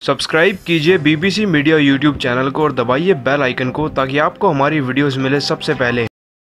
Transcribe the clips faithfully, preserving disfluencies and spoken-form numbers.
Subscribe कीजिए BBC media YouTube channel को और दबाइए बेल आइकन को ताकि आपको हमारी वीडियोस मिले सबसे पहले।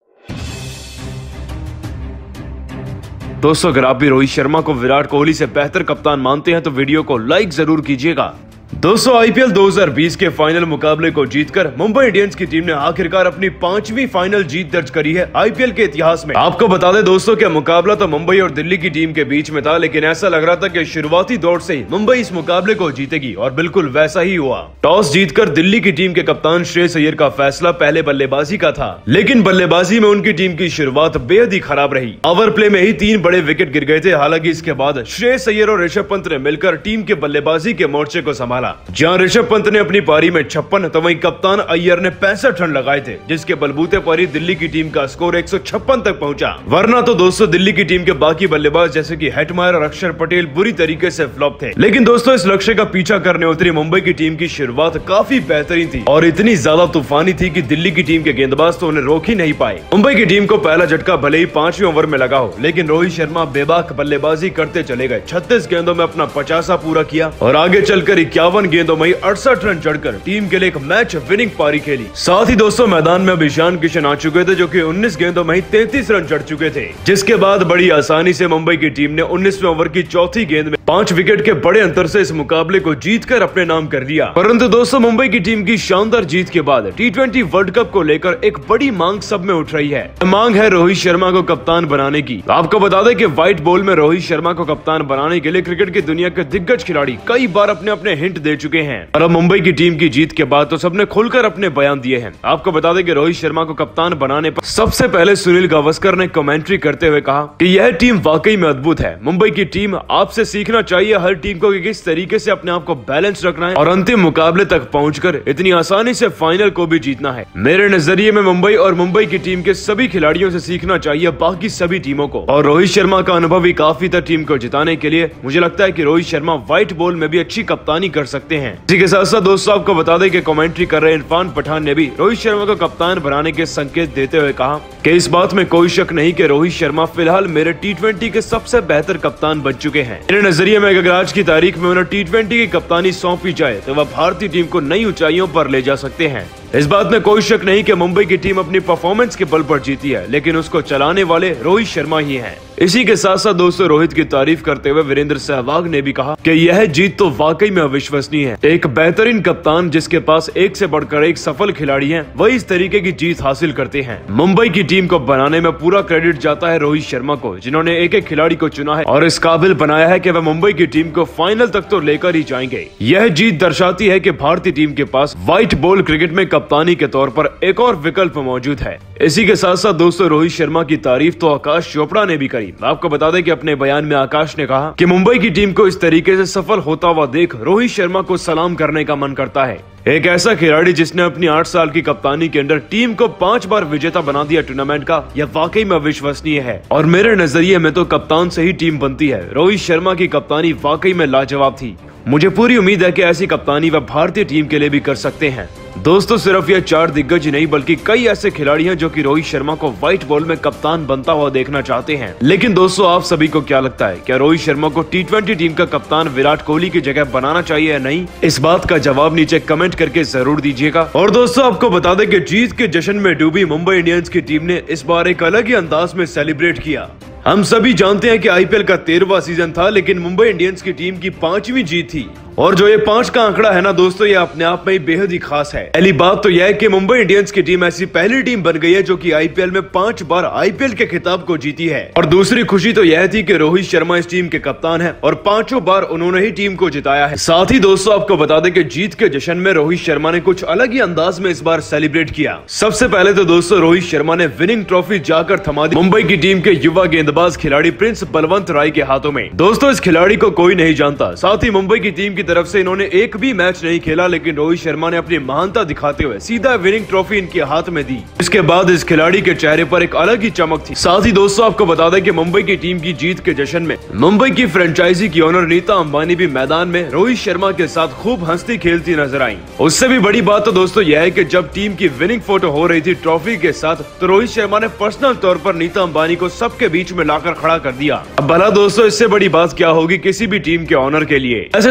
दोस्तों, अगर आप भी रोहित शर्मा को विराट कोहली से बेहतर कप्तान मानते हैं तो वीडियो को लाइक जरूर कीजिएगा। दोस्तों, आईपीएल दो हज़ार बीस के फाइनल मुकाबले को जीतकर मुंबई इंडियंस की टीम ने आखिरकार अपनी पांचवी फाइनल जीत दर्ज करी है आईपीएल के इतिहास में। आपको बता दें दोस्तों कि मुकाबला तो मुंबई और दिल्ली की टीम के बीच में था, लेकिन ऐसा लग रहा था कि शुरुआती दौर से ही मुंबई इस मुकाबले को जीतेगी और बिल्कुल वैसा ही हुआ। टॉस जीतकर दिल्ली की टीम के कप्तान श्रेयस अय्यर का फैसला पहले बल्लेबाजी का था, लेकिन बल्लेबाजी में उनकी टीम की शुरुआत बेहद ही खराब रही। ओवर प्ले में ही तीन बड़े विकेट गिर गए थे। हालांकि इसके बाद श्रेयस अय्यर और ऋषभ पंत ने मिलकर टीम के बल्लेबाजी के मोर्चे को संभाला। जहां ऋषभ पंत ने अपनी पारी में छप्पन तो वहीं कप्तान अय्यर ने पैंसठ रन लगाए थे, जिसके बलबूते पर ही दिल्ली की टीम का स्कोर एक सौ छप्पन तक पहुंचा। वरना तो दोस्तों दिल्ली की टीम के बाकी बल्लेबाज जैसे कि हेटमायर और अक्षर पटेल बुरी तरीके से फ्लॉप थे। लेकिन दोस्तों, इस लक्ष्य का पीछा करने उतरी मुंबई की टीम की शुरुआत काफी बेहतरीन थी और इतनी ज्यादा तूफानी थी कि दिल्ली की टीम के गेंदबाज तो उन्हें रोक ही नहीं पाए। मुंबई की टीम को पहला झटका भले ही पांचवें ओवर में लगा हो, लेकिन रोहित शर्मा बेबाक बल्लेबाजी करते चले गए। छत्तीस गेंदों में अपना पचासा पूरा किया और आगे चलकर इक्यावन गेंदों में अड़सठ रन चढ़कर टीम के लिए एक मैच विनिंग पारी खेली। साथ ही दोस्तों, मैदान में अब ईशान किशन आ चुके थे, जो कि उन्नीस गेंदों में ही तैंतीस रन चढ़ चुके थे। जिसके बाद बड़ी आसानी से मुंबई की टीम ने उन्नीसवें ओवर की चौथी गेंद में पांच विकेट के बड़े अंतर से इस मुकाबले को जीतकर अपने नाम कर लिया। परंतु दोस्तों, मुंबई की टीम की शानदार जीत के बाद टी ट्वेंटी वर्ल्ड कप को लेकर एक बड़ी मांग सब में उठ रही है। मांग है रोहित शर्मा को कप्तान बनाने की। आपको बता दें कि व्हाइट बॉल में रोहित शर्मा को कप्तान बनाने के लिए क्रिकेट की दुनिया के दिग्गज खिलाड़ी कई बार अपने अपने हिंट दे चुके हैं और अब मुंबई की टीम की जीत के बाद तो सबने खुलकर अपने बयान दिए हैं। आपको बता दें कि रोहित शर्मा को कप्तान बनाने पर सबसे पहले सुनील गावस्कर ने कमेंट्री करते हुए कहा कि यह टीम वाकई में अद्भुत है। मुंबई की टीम आपसे सीखना चाहिए हर टीम को कि किस तरीके से अपने आप को बैलेंस रखना है और अंतिम मुकाबले तक पहुंचकर इतनी आसानी से फाइनल को भी जीतना है। मेरे नजरिए में मुंबई और मुंबई की टीम के सभी खिलाड़ियों से सीखना चाहिए बाकी सभी टीमों को, और रोहित शर्मा का अनुभव ही काफी था टीम को जिताने के लिए। मुझे लगता है कि रोहित शर्मा व्हाइट बॉल में भी अच्छी कप्तानी कर सकते हैं। इसी के साथ साथ दोस्तों, आपको बता दें कि कमेंट्री कर रहे इरफान पठान ने भी रोहित शर्मा को कप्तान बनाने के संकेत देते हुए कहा कि इस बात में कोई शक नहीं कि रोहित शर्मा फिलहाल मेरे टी ट्वेंटी के सबसे बेहतर कप्तान बन चुके हैं। मेरे नजरिए में अगर आज की तारीख में उन्हें टी ट्वेंटी की कप्तानी सौंपी जाए तो वह भारतीय टीम को नई ऊंचाइयों पर ले जा सकते हैं। इस बात में कोई शक नहीं कि मुंबई की टीम अपनी परफॉर्मेंस के बल पर जीती है, लेकिन उसको चलाने वाले रोहित शर्मा ही हैं। इसी के साथ साथ दोस्तों, रोहित की तारीफ करते हुए वीरेंद्र सहवाग ने भी कहा कि यह जीत तो वाकई में अविश्वसनीय है। एक बेहतरीन कप्तान जिसके पास एक से बढ़कर एक सफल खिलाड़ी है, वही इस तरीके की जीत हासिल करते हैं। मुंबई की टीम को बनाने में पूरा क्रेडिट जाता है रोहित शर्मा को, जिन्होंने एक एक खिलाड़ी को चुना है और इस काबिल बनाया है कि वह मुंबई की टीम को फाइनल तक तो लेकर ही जाएंगे। यह जीत दर्शाती है कि भारतीय टीम के पास व्हाइट बॉल क्रिकेट में कप्तानी के तौर पर एक और विकल्प मौजूद है। इसी के साथ साथ दोस्तों, रोहित शर्मा की तारीफ तो आकाश चोपड़ा ने भी करी। आपको बता दें कि अपने बयान में आकाश ने कहा कि मुंबई की टीम को इस तरीके से सफल होता हुआ देख रोहित शर्मा को सलाम करने का मन करता है। एक ऐसा खिलाड़ी जिसने अपनी आठ साल की कप्तानी के अंदर टीम को पांच बार विजेता बना दिया टूर्नामेंट का, यह वाकई में अविश्वसनीय है और मेरे नजरिए में तो कप्तान से ही टीम बनती है। रोहित शर्मा की कप्तानी वाकई में लाजवाब थी। मुझे पूरी उम्मीद है कि ऐसी कप्तानी वह भारतीय टीम के लिए भी कर सकते हैं। दोस्तों, सिर्फ यह चार दिग्गज ही नहीं बल्कि कई ऐसे खिलाड़ी हैं जो कि रोहित शर्मा को व्हाइट बॉल में कप्तान बनता हुआ देखना चाहते हैं। लेकिन दोस्तों, आप सभी को क्या लगता है, क्या रोहित शर्मा को टी ट्वेंटी टीम का कप्तान विराट कोहली की जगह बनाना चाहिए या नहीं? इस बात का जवाब नीचे कमेंट करके जरूर दीजिएगा। और दोस्तों, आपको बता दें कि जीत के जश्न में डूबी मुंबई इंडियंस की टीम ने इस बार एक अलग ही अंदाज में सेलिब्रेट किया। हम सभी जानते हैं कि आईपीएल का तेरहवां सीजन था, लेकिन मुंबई इंडियंस की टीम की पांचवी जीत थी और जो ये पांच का आंकड़ा है ना दोस्तों, ये अपने आप में ही बेहद ही खास है। पहली बात तो यह है कि मुंबई इंडियंस की टीम ऐसी पहली टीम बन गई है जो कि आईपीएल में पांच बार आईपीएल के खिताब को जीती है। और दूसरी खुशी तो यह थी कि रोहित शर्मा इस टीम के कप्तान हैं और पांचों बार उन्होंने ही टीम को जिताया है। साथ ही दोस्तों, आपको बता दें कि जीत के जश्न में रोहित शर्मा ने कुछ अलग ही अंदाज में इस बार सेलिब्रेट किया। सबसे पहले तो दोस्तों, रोहित शर्मा ने विनिंग ट्रॉफी जाकर थमा दी मुंबई की टीम के युवा गेंदबाज खिलाड़ी प्रिंस बलवंत राय के हाथों में। दोस्तों, इस खिलाड़ी को कोई नहीं जानता। साथ ही मुंबई की टीम की तरफ से इन्होंने एक भी मैच नहीं खेला, लेकिन रोहित शर्मा ने अपनी महानता दिखाते हुए सीधा विनिंग ट्रॉफी इनके हाथ में दी। इसके बाद इस खिलाड़ी के चेहरे पर एक अलग ही चमक थी। साथ ही दोस्तों, आपको बता दें कि मुंबई की टीम की जीत के जश्न में मुंबई की फ्रेंचाइजी की ओनर नीता अंबानी भी मैदान में रोहित शर्मा के साथ खूब हंसती खेलती नजर आई। उससे भी बड़ी बात तो दोस्तों यह है कि जब टीम की विनिंग फोटो हो रही थी ट्रॉफी के साथ, तो रोहित शर्मा ने पर्सनल तौर पर नीता अंबानी को सबके बीच में लाकर खड़ा कर दिया। अब भला दोस्तों, इससे बड़ी बात क्या होगी किसी भी टीम के ऑनर के लिए। ऐसे तो दोस्तों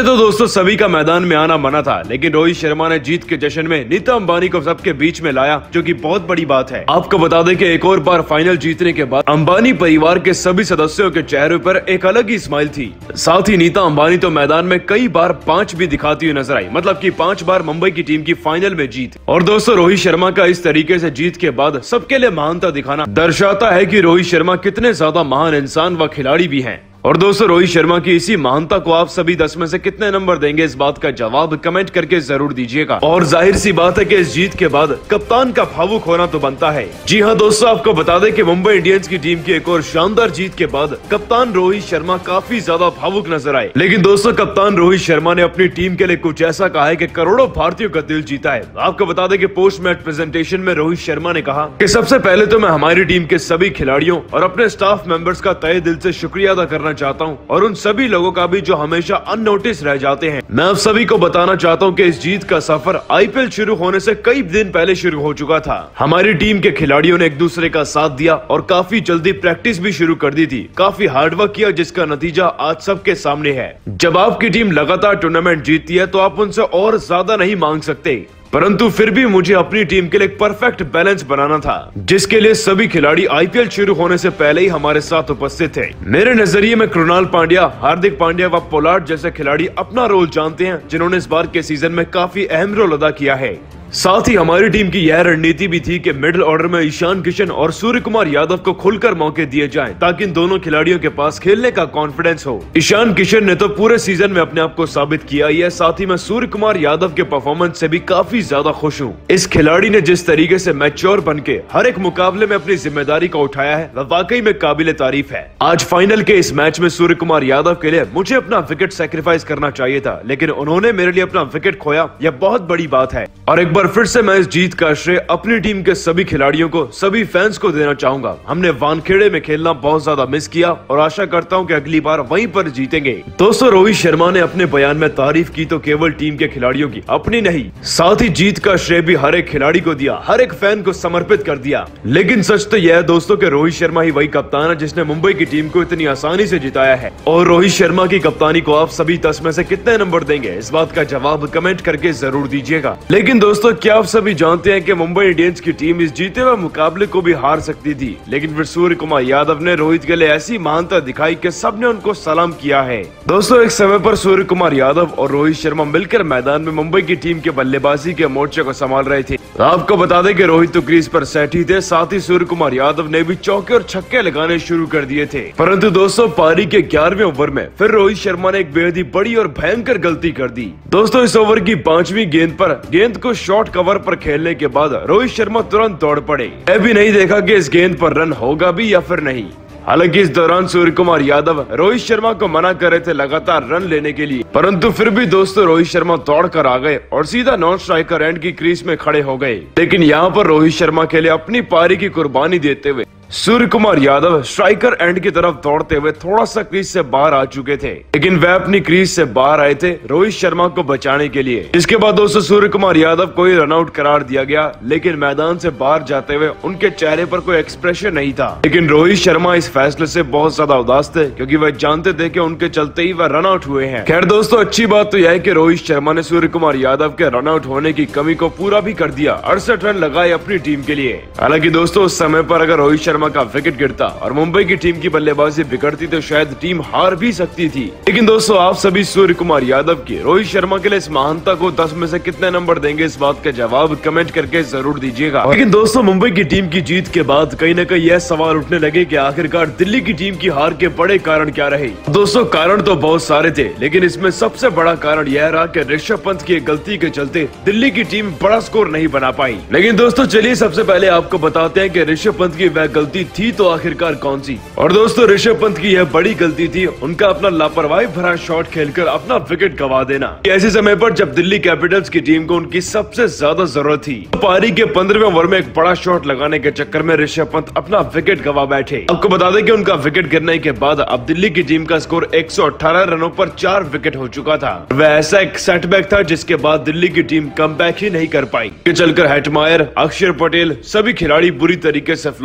दोस्तों सभी का मैदान में आना मना था, लेकिन रोहित शर्मा ने जीत के जश्न में नीता अंबानी को सबके बीच में लाया, जो कि बहुत बड़ी बात है। आपको बता दें कि एक और बार फाइनल जीतने के बाद अंबानी परिवार के सभी सदस्यों के चेहरे पर एक अलग ही स्माइल थी। साथ ही नीता अंबानी तो मैदान में कई बार पांच भी दिखाती हुई नजर आई, मतलब कि पांच बार मुंबई की टीम की फाइनल में जीत। और दोस्तों रोहित शर्मा का इस तरीके से जीत के बाद सबके लिए महानता दिखाना दर्शाता है कि रोहित शर्मा कितने ज्यादा महान इंसान व खिलाड़ी भी हैं। और दोस्तों रोहित शर्मा की इसी महानता को आप सभी दस में से कितने नंबर देंगे, इस बात का जवाब कमेंट करके जरूर दीजिएगा। और जाहिर सी बात है कि इस जीत के बाद कप्तान का भावुक होना तो बनता है। जी हाँ दोस्तों, आपको बता दें कि मुंबई इंडियंस की टीम की एक और शानदार जीत के बाद कप्तान रोहित शर्मा काफी ज्यादा भावुक नजर आए। लेकिन दोस्तों कप्तान रोहित शर्मा ने अपनी टीम के लिए कुछ ऐसा कहा है कि करोड़ों भारतीयों का दिल जीता है। आपको बता दें कि पोस्ट मैच प्रेजेंटेशन में रोहित शर्मा ने कहा कि सबसे पहले तो मैं हमारी टीम के सभी खिलाड़ियों और अपने स्टाफ मेंबर्स का तहे दिल से शुक्रिया अदा करना चाहता हूँ, और उन सभी लोगों का भी जो हमेशा अननोटिस रह जाते हैं। मैं आप सभी को बताना चाहता हूं कि इस जीत का सफर आईपीएल शुरू होने से कई दिन पहले शुरू हो चुका था। हमारी टीम के खिलाड़ियों ने एक दूसरे का साथ दिया और काफी जल्दी प्रैक्टिस भी शुरू कर दी थी। काफी हार्डवर्क किया, जिसका नतीजा आज सबके सामने है। जब आपकी टीम लगातार टूर्नामेंट जीतती है तो आप उनसे और ज्यादा नहीं मांग सकते, परंतु फिर भी मुझे अपनी टीम के लिए एक परफेक्ट बैलेंस बनाना था, जिसके लिए सभी खिलाड़ी आईपीएल शुरू होने से पहले ही हमारे साथ उपस्थित थे। मेरे नजरिए में कृणाल पांड्या, हार्दिक पांड्या व पोलार्ड जैसे खिलाड़ी अपना रोल जानते हैं, जिन्होंने इस बार के सीजन में काफी अहम रोल अदा किया है। साथ ही हमारी टीम की यह रणनीति भी थी कि मिडिल ऑर्डर में ईशान किशन और सूर्य कुमार यादव को खुलकर मौके दिए जाएं, ताकि इन दोनों खिलाड़ियों के पास खेलने का कॉन्फिडेंस हो। ईशान किशन ने तो पूरे सीजन में अपने आप को साबित किया ही है। साथ ही मैं सूर्य कुमार यादव के परफॉर्मेंस से भी काफी ज्यादा खुश हूँ। इस खिलाड़ी ने जिस तरीके से मैच्योर बन के हर एक मुकाबले में अपनी जिम्मेदारी को उठाया है, वह वाकई में काबिले तारीफ है। आज फाइनल के इस मैच में सूर्य कुमार यादव के लिए मुझे अपना विकेट सैक्रिफाइस करना चाहिए था, लेकिन उन्होंने मेरे लिए अपना विकेट खोया। यह बहुत बड़ी बात है। और एक बार फिर से मैं इस जीत का श्रेय अपनी टीम के सभी खिलाड़ियों को, सभी फैंस को देना चाहूंगा। हमने वानखेड़े में खेलना बहुत ज्यादा मिस किया और आशा करता हूं कि अगली बार वहीं पर जीतेंगे। दोस्तों रोहित शर्मा ने अपने बयान में तारीफ की तो केवल टीम के खिलाड़ियों की, अपनी नहीं। साथ ही जीत का श्रेय भी हर एक खिलाड़ी को दिया, हर एक फैन को समर्पित कर दिया। लेकिन सच तो यह है दोस्तों कि रोहित शर्मा ही वही कप्तान है जिसने मुंबई की टीम को इतनी आसानी से जिताया है। और रोहित शर्मा की कप्तानी को आप सभी दस में से कितने नंबर देंगे, इस बात का जवाब कमेंट करके जरूर दीजिएगा। लेकिन दोस्तों क्या आप सभी जानते हैं कि मुंबई इंडियंस की टीम इस जीते हुए मुकाबले को भी हार सकती थी, लेकिन फिर सूर्य कुमार यादव ने रोहित के लिए ऐसी महानता दिखाई कि सबने उनको सलाम किया है। दोस्तों एक समय पर सूर्य कुमार यादव और रोहित शर्मा मिलकर मैदान में मुंबई की टीम के बल्लेबाजी के मोर्चे को संभाल रहे थे। आपको बता दें कि रोहित तो क्रीज पर सेट ही थे, साथ ही सूर्य कुमार यादव ने भी चौके और छक्के लगाने शुरू कर दिए थे। परंतु दोस्तों पारी के ग्यारहवें ओवर में फिर रोहित शर्मा ने एक बेहद ही बड़ी और भयंकर गलती कर दी। दोस्तों इस ओवर की पांचवी गेंद पर गेंद को शॉर्ट कवर पर खेलने के बाद रोहित शर्मा तुरंत दौड़ पड़े। यह भी नहीं देखा कि इस गेंद पर रन होगा भी या फिर नहीं। हालांकि इस दौरान सूर्य कुमार यादव रोहित शर्मा को मना कर रहे थे लगातार रन लेने के लिए, परंतु फिर भी दोस्तों रोहित शर्मा दौड़ कर आ गए और सीधा नॉन स्ट्राइकर एंड की क्रीज में खड़े हो गए। लेकिन यहाँ पर रोहित शर्मा के लिए अपनी पारी की कुर्बानी देते हुए Suryakumar Yadav striker end की तरफ दौड़ते हुए थोड़ा सा क्रीज से बाहर आ चुके थे, लेकिन वह अपनी क्रीज से बाहर आए थे रोहित शर्मा को बचाने के लिए। इसके बाद दोस्तों सूर्य कुमार यादव को ही रनआउट करार दिया गया, लेकिन मैदान से बाहर जाते हुए उनके चेहरे पर कोई एक्सप्रेशन नहीं था। लेकिन रोहित शर्मा इस फैसले से बहुत ज्यादा उदास थे, क्योंकि वह जानते थे कि उनके चलते ही वह रनआउट हुए हैं। खैर दोस्तों अच्छी बात तो यह है कि रोहित शर्मा ने सूर्य कुमार यादव के रनआउट होने की कमी को पूरा भी कर दिया, अड़सठ रन लगाए अपनी टीम के लिए। हालांकि दोस्तों उस समय पर अगर रोहित शर्मा का विकेट गिरता और मुंबई की टीम की बल्लेबाजी बिगड़ती तो शायद टीम हार भी सकती थी। लेकिन दोस्तों आप सभी सूर्य कुमार यादव की, रोहित शर्मा के लिए इस महानता को दस में से कितने नंबर देंगे, इस बात का जवाब कमेंट करके जरूर दीजिएगा। लेकिन दोस्तों मुंबई की टीम की जीत के बाद कहीं न कहीं यह सवाल उठने लगे कि आखिरकार दिल्ली की टीम की हार के बड़े कारण क्या रहे। दोस्तों कारण तो बहुत सारे थे, लेकिन इसमें सबसे बड़ा कारण यह रहा कि ऋषभ पंत की गलती के चलते दिल्ली की टीम बड़ा स्कोर नहीं बना पाई। लेकिन दोस्तों चलिए सबसे पहले आपको बताते हैं कि ऋषभ पंत की वह गलती थी तो आखिरकार कौन सी। और दोस्तों ऋषभ पंत की यह बड़ी गलती थी उनका अपना लापरवाही भरा शॉट खेलकर अपना विकेट गवा देना। ऐसे समय पर जब दिल्ली कैपिटल्स की टीम को उनकी सबसे ज्यादा जरूरत थी, तो पारी के पंद्रहवें ओवर में एक बड़ा शॉट लगाने के चक्कर में ऋषभ पंत अपना विकेट गवा बैठे। आपको बता दें कि उनका विकेट गिरने के बाद अब दिल्ली की टीम का स्कोर एक सौ अठारह रनों पर चार विकेट हो चुका था। वह ऐसा एक सेटबैक था जिसके बाद दिल्ली की टीम कमबैक ही नहीं कर पाई। चलकर हेटमायर, अक्षर पटेल सभी खिलाड़ी बुरी तरीके से फ्लॉप रहे।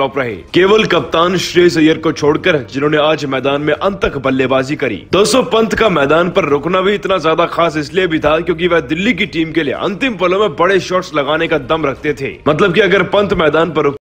केवल कप्तान श्रेयस अय्यर को छोड़कर, जिन्होंने आज मैदान में अंत तक बल्लेबाजी करी। दोस्तों पंत का मैदान पर रुकना भी इतना ज्यादा खास इसलिए भी था क्योंकि वह दिल्ली की टीम के लिए अंतिम पलों में बड़े शॉट्स लगाने का दम रखते थे। मतलब कि अगर पंत मैदान पर